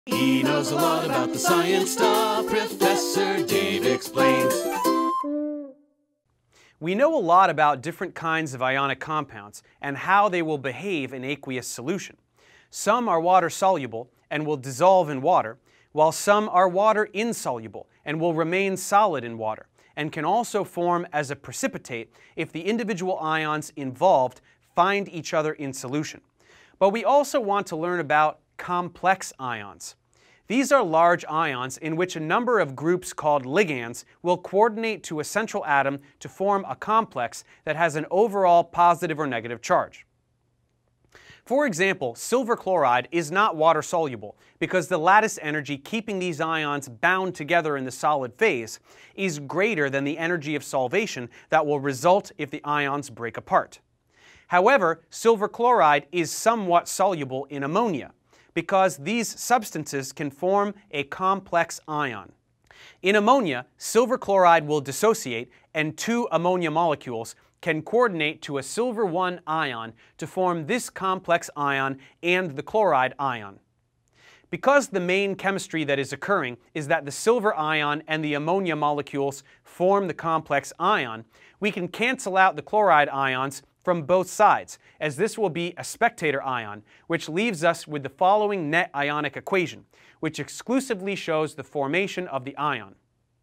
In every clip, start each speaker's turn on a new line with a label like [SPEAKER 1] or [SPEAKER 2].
[SPEAKER 1] He knows a lot about the science stuff. Professor Dave explains.
[SPEAKER 2] We know a lot about different kinds of ionic compounds and how they will behave in aqueous solution. Some are water-soluble and will dissolve in water, while some are water-insoluble and will remain solid in water, and can also form as a precipitate if the individual ions involved find each other in solution. But we also want to learn about complex ions. These are large ions in which a number of groups called ligands will coordinate to a central atom to form a complex that has an overall positive or negative charge. For example, silver chloride is not water-soluble because the lattice energy keeping these ions bound together in the solid phase is greater than the energy of solvation that will result if the ions break apart. However, silver chloride is somewhat soluble in ammonia because these substances can form a complex ion. In ammonia, silver chloride will dissociate and two ammonia molecules can coordinate to a silver 1 ion to form this complex ion and the chloride ion. Because the main chemistry that is occurring is that the silver ion and the ammonia molecules form the complex ion, we can cancel out the chloride ions from both sides, as this will be a spectator ion, which leaves us with the following net ionic equation, which exclusively shows the formation of the ion.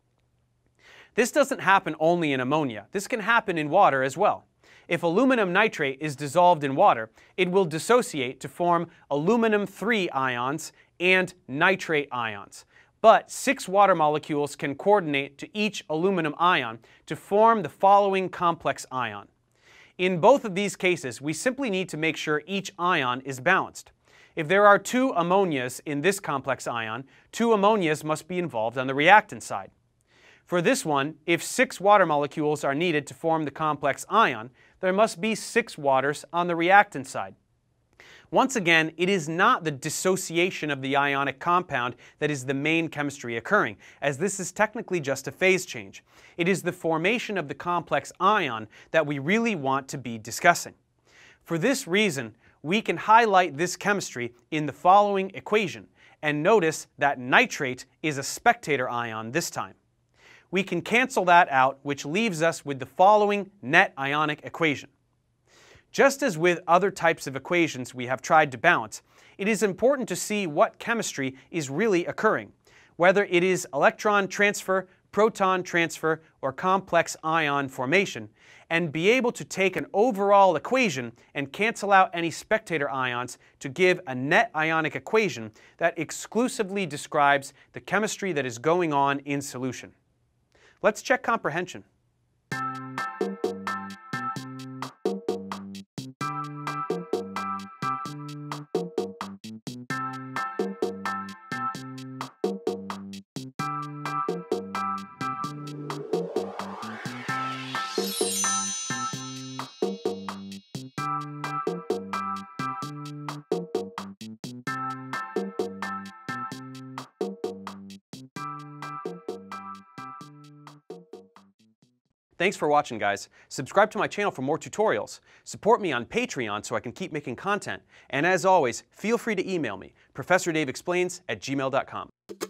[SPEAKER 2] This doesn't happen only in ammonia. This can happen in water as well. If aluminum nitrate is dissolved in water, it will dissociate to form aluminum 3 ions and nitrate ions. But 6 water molecules can coordinate to each aluminum ion to form the following complex ion. In both of these cases, we simply need to make sure each ion is balanced. If there are 2 ammonias in this complex ion, 2 ammonias must be involved on the reactant side. For this one, if 6 water molecules are needed to form the complex ion, there must be 6 waters on the reactant side. Once again, it is not the dissociation of the ionic compound that is the main chemistry occurring, as this is technically just a phase change. It is the formation of the complex ion that we really want to be discussing. For this reason, we can highlight this chemistry in the following equation, and notice that nitrate is a spectator ion this time. We can cancel that out, which leaves us with the following net ionic equation. Just as with other types of equations we have tried to balance, it is important to see what chemistry is really occurring, whether it is electron transfer, proton transfer, or complex ion formation, and be able to take an overall equation and cancel out any spectator ions to give a net ionic equation that exclusively describes the chemistry that is going on in solution. Let's check comprehension. Thanks for watching, guys. Subscribe to my channel for more tutorials. Support me on Patreon so I can keep making content. And as always, feel free to email me, ProfessorDaveExplains@gmail.com.